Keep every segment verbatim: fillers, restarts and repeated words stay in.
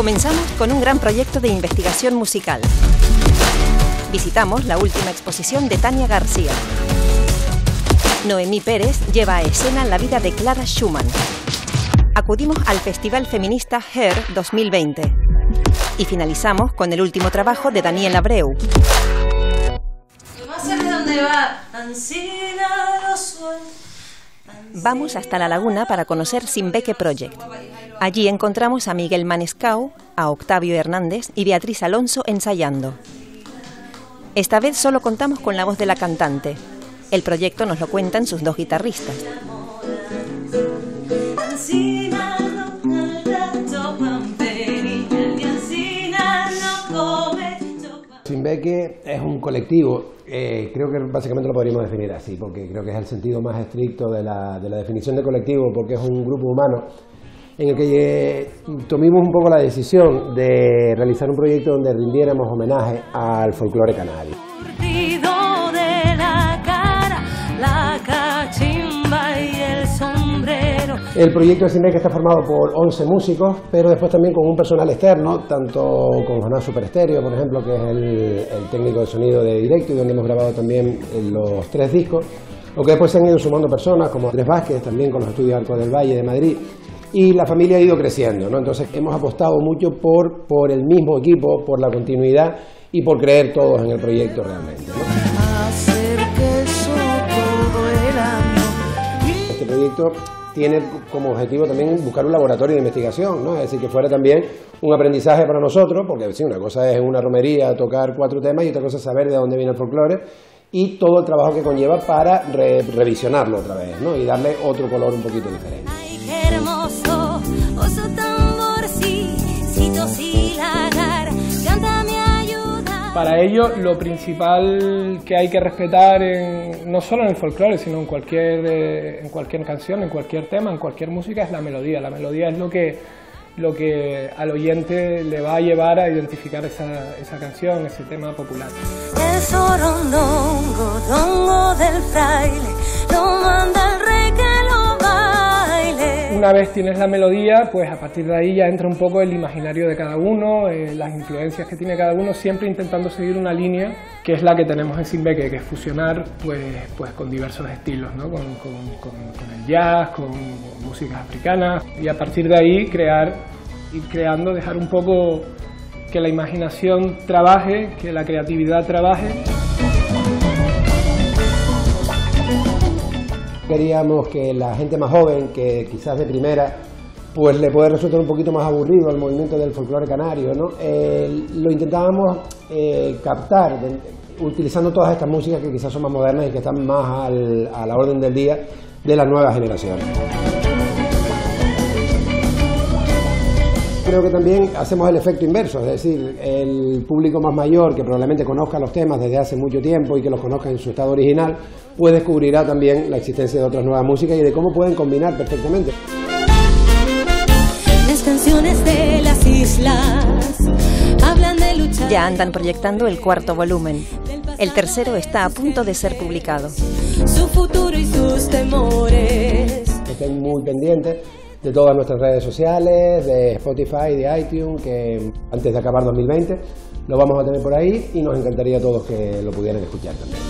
Comenzamos con un gran proyecto de investigación musical. Visitamos la última exposición de Tania García. Noemí Pérez lleva a escena la vida de Clara Schumann. Acudimos al Festival Feminista Her dos mil veinte. Y finalizamos con el último trabajo de Daniel Abreu. Vamos hasta La Laguna para conocer Simbeque Project. Allí encontramos a Miguel Manescau, a Octavio Hernández y Beatriz Alonso ensayando. Esta vez solo contamos con la voz de la cantante. El proyecto nos lo cuentan sus dos guitarristas. Simbeque es un colectivo, eh, creo que básicamente lo podríamos definir así, porque creo que es el sentido más estricto de la, de la definición de colectivo, porque es un grupo humano en el que eh, tomamos un poco la decisión de realizar un proyecto donde rindiéramos homenaje al folclore canario. El proyecto de Simbeque está formado por once músicos, pero después también con un personal externo, tanto con Jonás Super Estéreo, por ejemplo, que es el, el técnico de sonido de directo y donde hemos grabado también los tres discos, o que después se han ido sumando personas como Andrés Vázquez, también con los estudios Arco del Valle de Madrid, y la familia ha ido creciendo, ¿no? Entonces hemos apostado mucho por, por el mismo equipo, por la continuidad y por creer todos en el proyecto realmente, ¿no? Este proyecto tiene como objetivo también buscar un laboratorio de investigación, ¿no? Es decir, que fuera también un aprendizaje para nosotros, porque sí, una cosa es en una romería tocar cuatro temas y otra cosa es saber de dónde viene el folclore y todo el trabajo que conlleva para re revisionarlo otra vez, ¿no? Y darle otro color un poquito diferente. Ay, qué hermoso, oso tamborcito, si lagar, cántame ayuda. Para ello, lo principal que hay que respetar, en, no solo en el folclore, sino en cualquier, eh, en cualquier canción, en cualquier tema, en cualquier música, es la melodía. La melodía es lo que, lo que al oyente le va a llevar a identificar esa, esa canción, ese tema popular. El sorondongo, dongo del fraile, no manda el rey que lo baile. Una vez tienes la melodía, pues a partir de ahí ya entra un poco el imaginario de cada uno, eh, las influencias que tiene cada uno, siempre intentando seguir una línea que es la que tenemos en Simbeque, que es fusionar pues, pues con diversos estilos, ¿no? con, con, con, con el jazz, con músicas africanas, y a partir de ahí crear, ir creando, dejar un poco que la imaginación trabaje, que la creatividad trabaje. Queríamos que la gente más joven, que quizás de primera, pues le puede resultar un poquito más aburrido el movimiento del folclore canario, ¿no? Eh, lo intentábamos eh, captar, de, utilizando todas estas músicas que quizás son más modernas y que están más al, a la orden del día de las nuevas generaciones. Creo que también hacemos el efecto inverso, es decir, el público más mayor que probablemente conozca los temas desde hace mucho tiempo y que los conozca en su estado original, pues descubrirá también la existencia de otras nuevas músicas y de cómo pueden combinar perfectamente. Las canciones de las islas hablan de luchar. Ya andan proyectando el cuarto volumen. El tercero está a punto de ser publicado. Su futuro y sus temores. Estén muy pendientes de todas nuestras redes sociales, de Spotify, de iTunes, que antes de acabar dos mil veinte lo vamos a tener por ahí y nos encantaría a todos que lo pudieran escuchar también.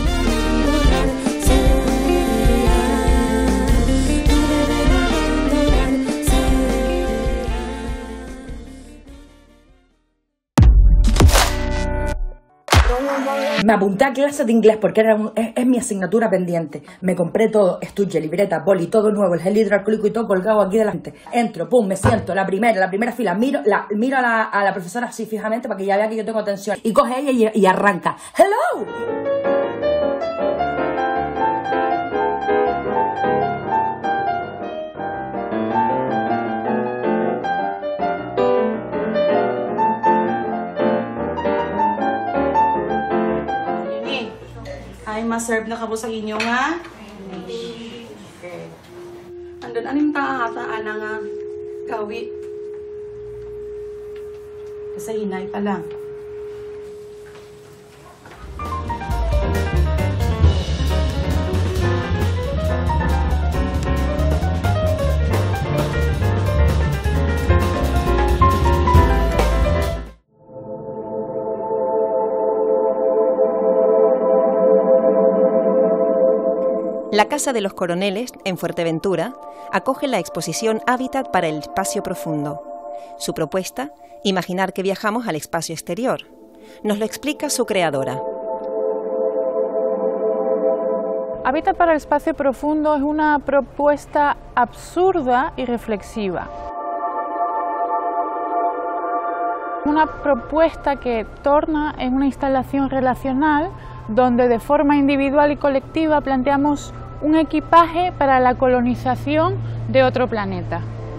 Me apunté a clases de inglés porque era un, es, es mi asignatura pendiente. Me compré todo, estuche, libreta, boli, todo nuevo, el gel hidroalcohólico y todo colgado aquí delante. Entro, pum, me siento, la primera, la primera fila, miro, la, miro a, la, a la profesora así fijamente para que ya vea que yo tengo atención. Y coge ella y, y arranca. ¡Hello! Ay, ma-serve na kabo sa inyo nga. Okay. Andun, anong tahataan na nga gawi? Sa inay pa lang. La Casa de los Coroneles, en Fuerteventura, acoge la exposición Hábitat para el Espacio Profundo. Su propuesta, imaginar que viajamos al espacio exterior. Nos lo explica su creadora. Hábitat para el Espacio Profundo es una propuesta absurda y reflexiva. Una propuesta que torna en una instalación relacional donde de forma individual y colectiva planteamos un equipaje para la colonización de otro planeta.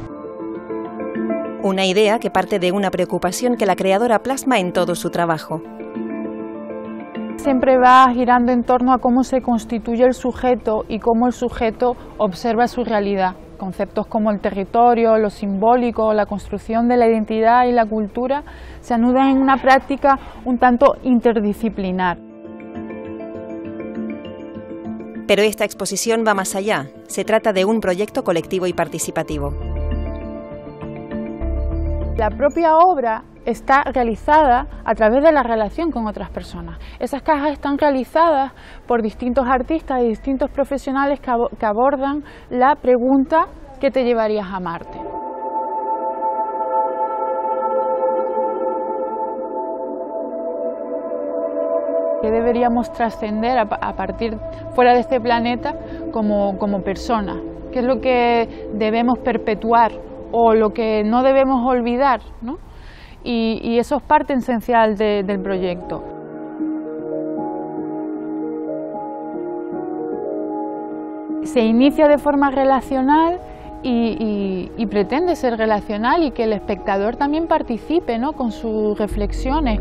Una idea que parte de una preocupación que la creadora plasma en todo su trabajo. Siempre va girando en torno a cómo se constituye el sujeto y cómo el sujeto observa su realidad. Conceptos como el territorio, lo simbólico, la construcción de la identidad y la cultura se anudan en una práctica un tanto interdisciplinar. Pero esta exposición va más allá. Se trata de un proyecto colectivo y participativo. La propia obra está realizada a través de la relación con otras personas. Esas cajas están realizadas por distintos artistas y distintos profesionales que, ab- que abordan la pregunta ¿qué te llevarías a Marte? ¿Qué deberíamos trascender a, a partir fuera de este planeta como, como personas? ¿Qué es lo que debemos perpetuar o lo que no debemos olvidar, ¿no? Y, y eso es parte esencial de, del proyecto. Se inicia de forma relacional y, y, y pretende ser relacional y que el espectador también participe, ¿no?, con sus reflexiones.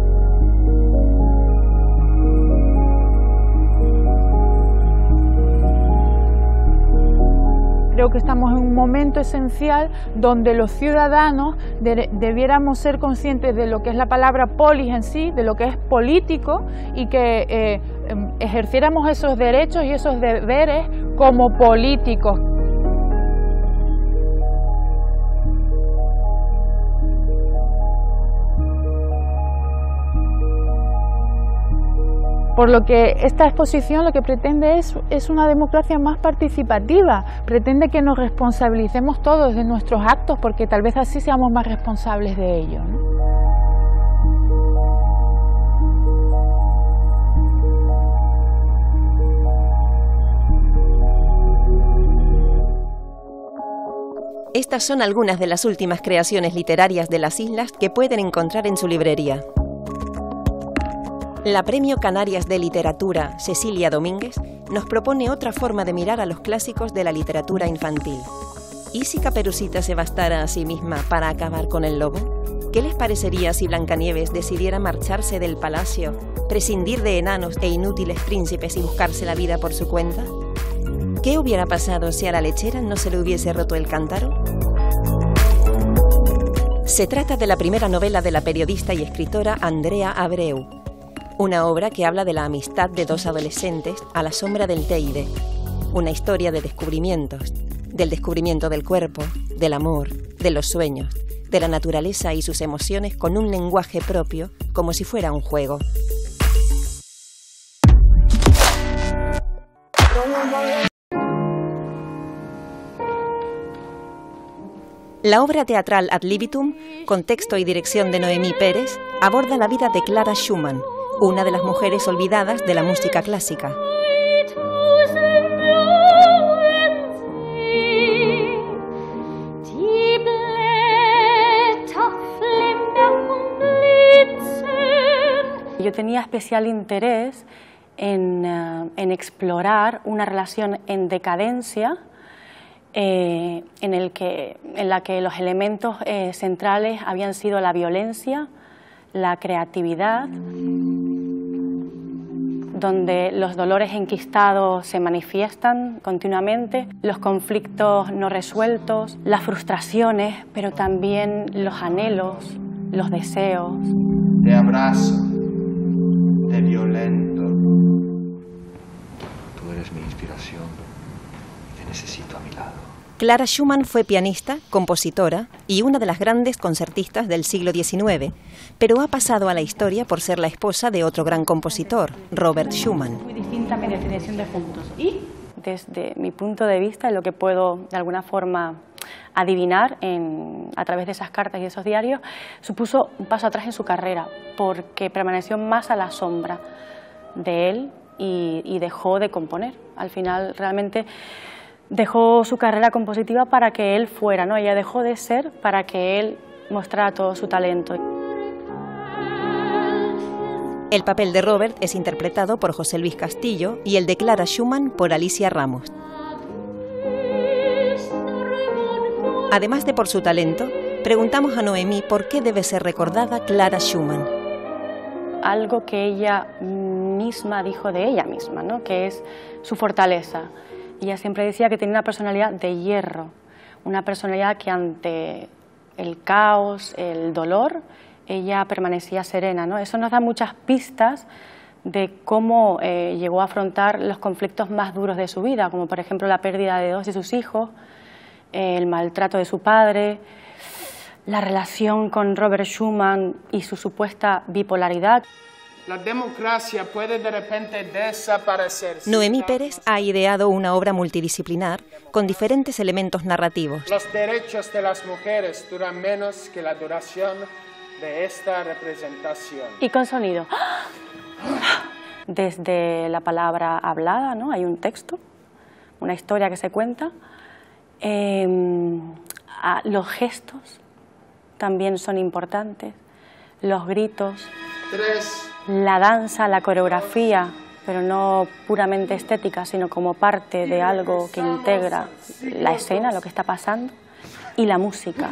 Creo que estamos en un momento esencial donde los ciudadanos de, debiéramos ser conscientes de lo que es la palabra polis en sí, de lo que es político y que eh, ejerciéramos esos derechos y esos deberes como políticos. Por lo que esta exposición lo que pretende es, es una democracia más participativa, pretende que nos responsabilicemos todos de nuestros actos porque tal vez así seamos más responsables de ellos, ¿no? Estas son algunas de las últimas creaciones literarias de las islas que pueden encontrar en su librería. La Premio Canarias de Literatura Cecilia Domínguez nos propone otra forma de mirar a los clásicos de la literatura infantil. ¿Y si Caperucita se bastara a sí misma para acabar con el lobo? ¿Qué les parecería si Blancanieves decidiera marcharse del palacio, prescindir de enanos e inútiles príncipes y buscarse la vida por su cuenta? ¿Qué hubiera pasado si a la lechera no se le hubiese roto el cántaro? Se trata de la primera novela de la periodista y escritora Andrea Abreu, una obra que habla de la amistad de dos adolescentes a la sombra del Teide, una historia de descubrimientos, del descubrimiento del cuerpo, del amor, de los sueños, de la naturaleza y sus emociones con un lenguaje propio, como si fuera un juego. La obra teatral Ad libitum, con texto y dirección de Noemí Pérez, aborda la vida de Clara Schumann, una de las mujeres olvidadas de la música clásica. Yo tenía especial interés en, uh, en explorar una relación en decadencia eh, en, el que, en la que los elementos eh, centrales habían sido la violencia, la creatividad, donde los dolores enquistados se manifiestan continuamente, los conflictos no resueltos, las frustraciones, pero también los anhelos, los deseos. Te abrazo, te violento. Tú eres mi inspiración, te necesito a mi lado. Clara Schumann fue pianista, compositora y una de las grandes concertistas del siglo diecinueve, pero ha pasado a la historia por ser la esposa de otro gran compositor, Robert Schumann. Muy distinta mi definición de juntos. ¿Y? desde mi punto de vista, y lo que puedo de alguna forma adivinar en, a través de esas cartas y esos diarios, supuso un paso atrás en su carrera, porque permaneció más a la sombra de él y, y dejó de componer. Al final realmente dejó su carrera compositiva para que él fuera, ¿no? Ella dejó de ser para que él mostrara todo su talento. El papel de Robert es interpretado por José Luis Castillo y el de Clara Schumann por Alicia Ramos. Además de por su talento, preguntamos a Noemí por qué debe ser recordada Clara Schumann. Algo que ella misma dijo de ella misma, ¿no? Que es su fortaleza. Ella siempre decía que tenía una personalidad de hierro, una personalidad que ante el caos, el dolor, ella permanecía serena, ¿no? Eso nos da muchas pistas de cómo eh, llegó a afrontar los conflictos más duros de su vida, como por ejemplo la pérdida de dos de sus hijos, eh, el maltrato de su padre, la relación con Robert Schumann y su supuesta bipolaridad. La democracia puede de repente desaparecer. Noemí Pérez ha ideado una obra multidisciplinar con diferentes elementos narrativos. Los derechos de las mujeres duran menos que la duración de esta representación. Y con sonido. Desde la palabra hablada, ¿no? Hay un texto, una historia que se cuenta. Eh, a los gestos también son importantes, los gritos, Tres. La danza, la coreografía, pero no puramente estética, sino como parte de algo que integra la escena, lo que está pasando, y la música.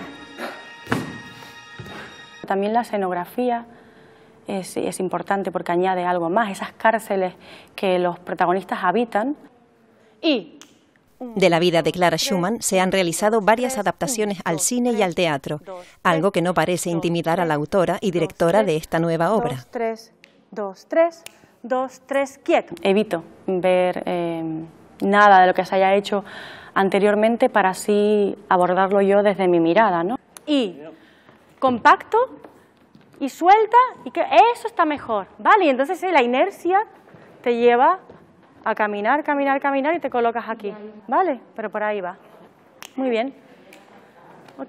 También la escenografía es, es importante porque añade algo más, esas cárceles que los protagonistas habitan. Y de la vida de Clara Schumann se han realizado varias adaptaciones al cine y al teatro, algo que no parece intimidar a la autora y directora de esta nueva obra. Dos, tres, dos, tres, dos, tres, quieto. Evito ver eh, nada de lo que se haya hecho anteriormente para así abordarlo yo desde mi mirada, ¿no? Y compacto y suelta, y que eso está mejor, ¿vale? Y entonces eh, la inercia te lleva a caminar, caminar, caminar y te colocas aquí, ¿vale? Pero por ahí va. Muy bien. Ok.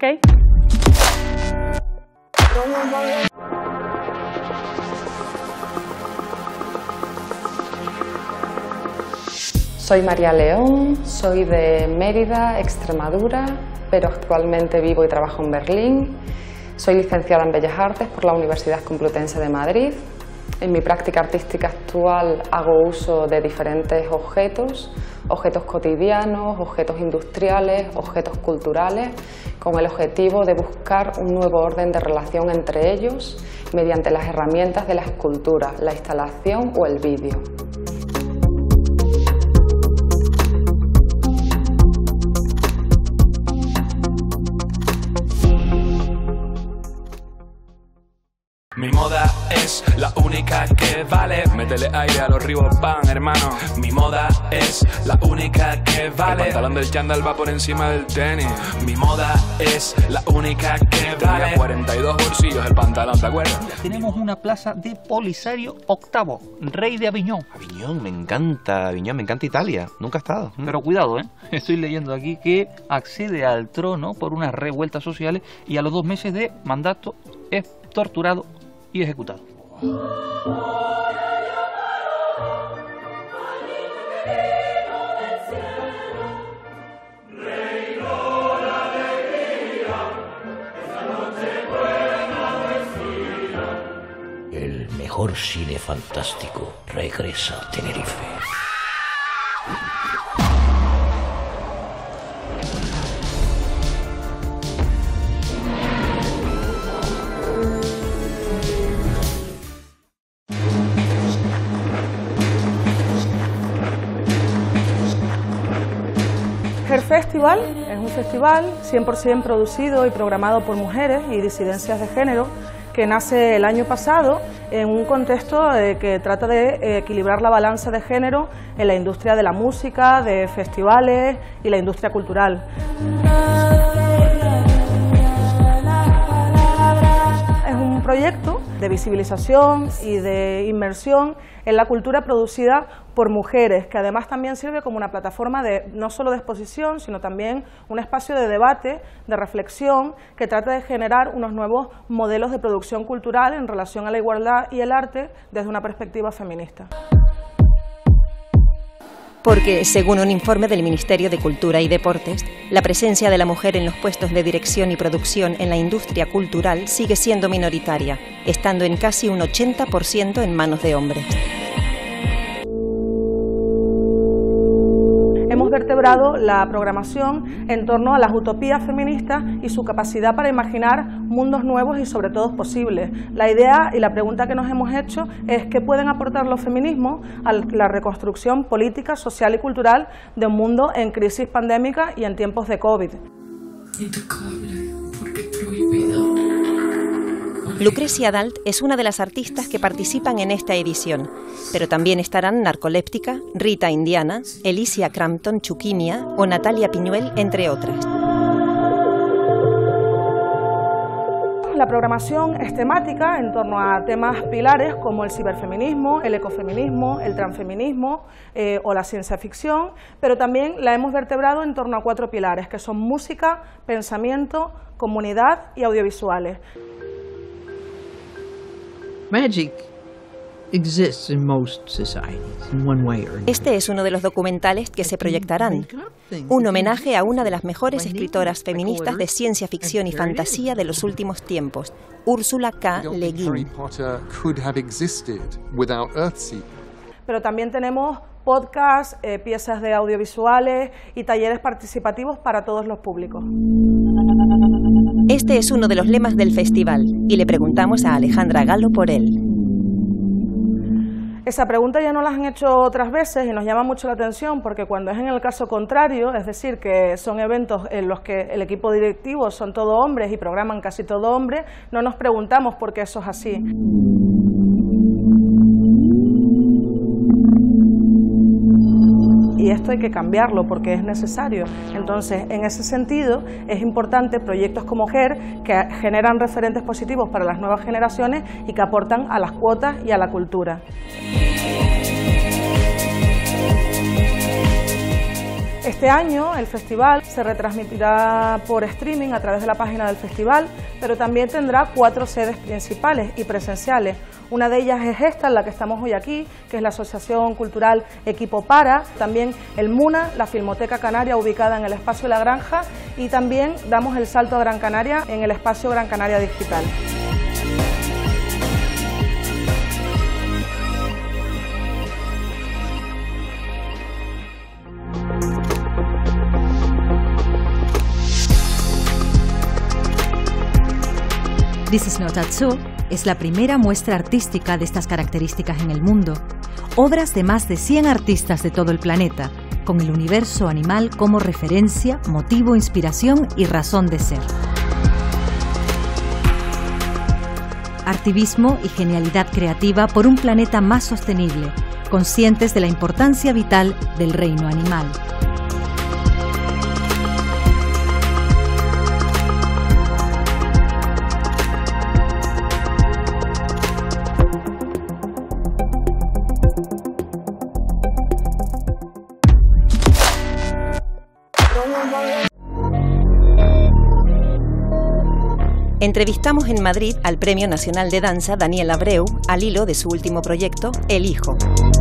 Soy María León, soy de Mérida, Extremadura, pero actualmente vivo y trabajo en Berlín. Soy licenciada en Bellas Artes por la Universidad Complutense de Madrid. En mi práctica artística actual hago uso de diferentes objetos, objetos cotidianos, objetos industriales, objetos culturales, con el objetivo de buscar un nuevo orden de relación entre ellos mediante las herramientas de la escultura, la instalación o el vídeo. Mi moda es la única que vale. Métele aire a los Reebok, hermano. Mi moda es la única que vale. El pantalón del chándal va por encima del tenis. Mi moda es la única que vale. Tenía cuarenta y dos bolsillos el pantalón, ¿te acuerdas? Tenemos una plaza de Polisario octavo, rey de Aviñón. Aviñón, me encanta Aviñón, me encanta Italia. Nunca he estado. Pero cuidado, ¿eh? Estoy leyendo aquí que accede al trono por unas revueltas sociales y a los dos meses de mandato es torturado y ejecutado. El mejor cine fantástico regresa a Tenerife. Her Festival es un festival cien por cien producido y programado por mujeres y disidencias de género que nace el año pasado en un contexto eh, que trata de equilibrar la balanza de género en la industria de la música, de festivales y la industria cultural. Es un proyecto de visibilización y de inmersión en la cultura producida por mujeres, que además también sirve como una plataforma de no solo de exposición, sino también un espacio de debate, de reflexión, que trata de generar unos nuevos modelos de producción cultural en relación a la igualdad y el arte desde una perspectiva feminista. Porque, según un informe del Ministerio de Cultura y Deportes, la presencia de la mujer en los puestos de dirección y producción en la industria cultural sigue siendo minoritaria, estando en casi un ochenta por ciento en manos de hombres. Hemos vertebrado la programación en torno a las utopías feministas y su capacidad para imaginar mundos nuevos y sobre todo posibles. La idea y la pregunta que nos hemos hecho es qué pueden aportar los feminismos a la reconstrucción política, social y cultural de un mundo en crisis pandémica y en tiempos de COVID. Intocable, porque prohibido. Lucrecia Dalt es una de las artistas que participan en esta edición, pero también estarán Narcoléptica, Rita Indiana, Elicia Crampton Chuquimia o Natalia Piñuel, entre otras. La programación es temática en torno a temas pilares como el ciberfeminismo, el ecofeminismo, el transfeminismo eh, o la ciencia ficción, pero también la hemos vertebrado en torno a cuatro pilares, que son música, pensamiento, comunidad y audiovisuales. Magic exists in most societies in one way or another. Este es uno de los documentales que se proyectarán, un homenaje a una de las mejores escritoras feministas de ciencia ficción y fantasía de los últimos tiempos, Ursula K. Le Guin. Pero también tenemos podcasts, eh, piezas de audiovisuales y talleres participativos para todos los públicos. Este es uno de los lemas del festival y le preguntamos a Alejandra Galo por él. Esa pregunta ya nos la han hecho otras veces y nos llama mucho la atención porque cuando es en el caso contrario, es decir, que son eventos en los que el equipo directivo son todo hombres y programan casi todo hombres, no nos preguntamos por qué eso es así. Y esto hay que cambiarlo porque es necesario. Entonces, en ese sentido, es importante proyectos como G E R que generan referentes positivos para las nuevas generaciones y que aportan a las cuotas y a la cultura. Este año el festival se retransmitirá por streaming a través de la página del festival, pero también tendrá cuatro sedes principales y presenciales. Una de ellas es esta, en la que estamos hoy aquí, que es la Asociación Cultural Equipo Para, también el MUNA, la Filmoteca Canaria, ubicada en el Espacio La Granja, y también damos el salto a Gran Canaria en el Espacio Gran Canaria Digital. This is Not That So es la primera muestra artística de estas características en el mundo. Obras de más de cien artistas de todo el planeta, con el universo animal como referencia, motivo, inspiración y razón de ser. Activismo y genialidad creativa por un planeta más sostenible, conscientes de la importancia vital del reino animal. Entrevistamos en Madrid al Premio Nacional de Danza Daniel Abreu al hilo de su último proyecto, El Hijo.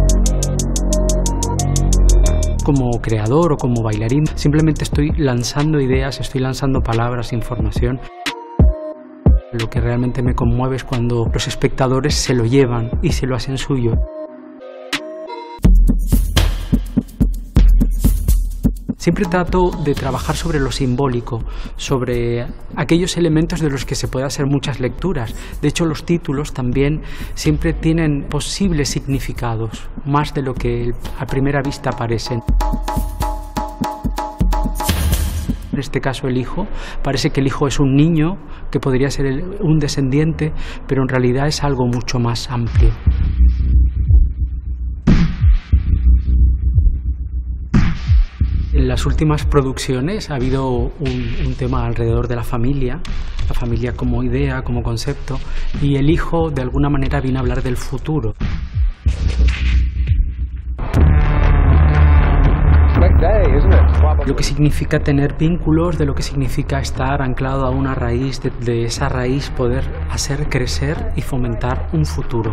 Como creador o como bailarín, simplemente estoy lanzando ideas, estoy lanzando palabras, información. Lo que realmente me conmueve es cuando los espectadores se lo llevan y se lo hacen suyo. Siempre trato de trabajar sobre lo simbólico, sobre aquellos elementos de los que se puede hacer muchas lecturas. De hecho, los títulos también siempre tienen posibles significados, más de lo que a primera vista parecen. En este caso, el hijo, parece que el hijo es un niño, que podría ser el, un descendiente, pero en realidad es algo mucho más amplio. En las últimas producciones ha habido un, un tema alrededor de la familia, la familia como idea, como concepto, y el hijo de alguna manera viene a hablar del futuro. Lo que significa tener vínculos, de lo que significa estar anclado a una raíz, de, de esa raíz poder hacer crecer y fomentar un futuro.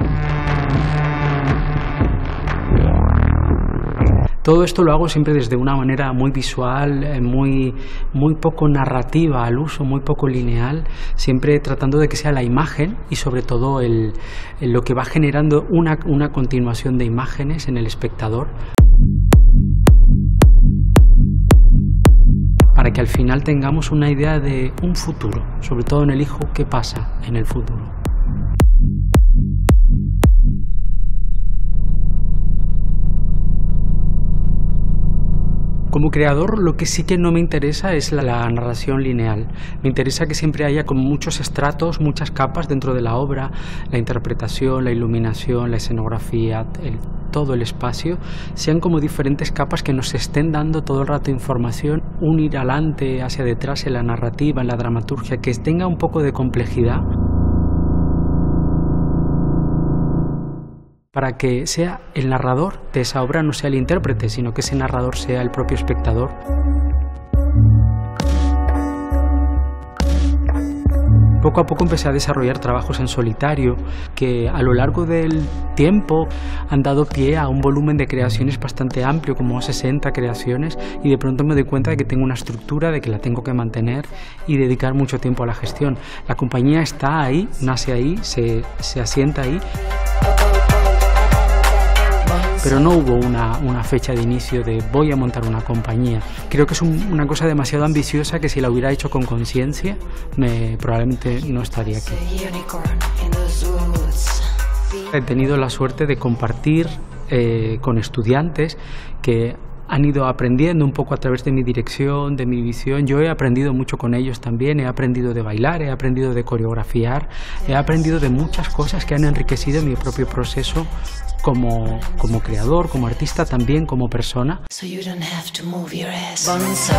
Todo esto lo hago siempre desde una manera muy visual, muy, muy poco narrativa al uso, muy poco lineal, siempre tratando de que sea la imagen y sobre todo el, el lo que va generando una, una continuación de imágenes en el espectador, para que al final tengamos una idea de un futuro, sobre todo en el hijo, qué pasa en el futuro. Como creador, lo que sí que no me interesa es la, la narración lineal. Me interesa que siempre haya como muchos estratos, muchas capas dentro de la obra, la interpretación, la iluminación, la escenografía, el, todo el espacio, sean como diferentes capas que nos estén dando todo el rato información, un ir adelante, hacia detrás en la narrativa, en la dramaturgia, que tenga un poco de complejidad, para que sea el narrador de esa obra, no sea el intérprete, sino que ese narrador sea el propio espectador. Poco a poco empecé a desarrollar trabajos en solitario que a lo largo del tiempo han dado pie a un volumen de creaciones bastante amplio, como sesenta creaciones, y de pronto me doy cuenta de que tengo una estructura, de que la tengo que mantener y dedicar mucho tiempo a la gestión. La compañía está ahí, nace ahí, se, se asienta ahí, pero no hubo una, una fecha de inicio de voy a montar una compañía. Creo que es un, una cosa demasiado ambiciosa que si la hubiera hecho con conciencia, me probablemente no estaría aquí. He tenido la suerte de compartir eh, con estudiantes que han ido aprendiendo un poco a través de mi dirección, de mi visión. Yo he aprendido mucho con ellos también, he aprendido de bailar, he aprendido de coreografiar, he aprendido de muchas cosas que han enriquecido mi propio proceso como, como creador, como artista, también como persona. So you don't have to move your ass.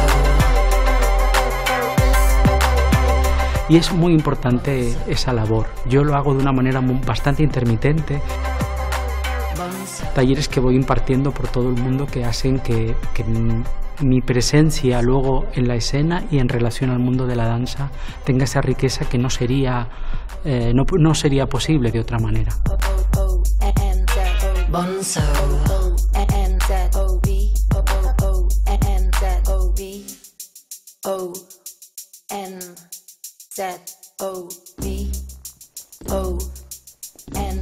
Y es muy importante esa labor. Yo lo hago de una manera muy, bastante intermitente. Talleres que voy impartiendo por todo el mundo que hacen que, que mi presencia luego en la escena y en relación al mundo de la danza tenga esa riqueza que no sería, eh, no, no sería posible de otra manera. Bonzo. O N Z O B O N